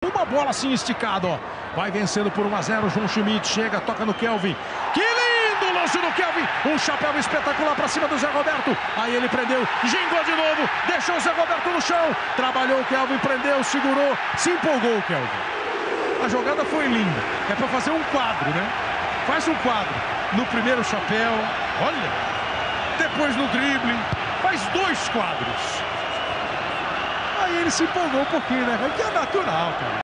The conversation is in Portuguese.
Uma bola assim esticada, ó. Vai vencendo por 1-0. João Schmidt chega, toca no Kelvin. Que lindo lance do Kelvin. Um chapéu espetacular para cima do Zé Roberto. Aí ele prendeu, gingou de novo. Deixou o Zé Roberto no chão. Trabalhou o Kelvin, prendeu, segurou. Se empolgou o Kelvin. A jogada foi linda. É para fazer um quadro, né? Faz um quadro. No primeiro chapéu. Olha. Depois no drible. Faz 2 quadros. Aí ele se empolgou um pouquinho, né? Que é natural, cara.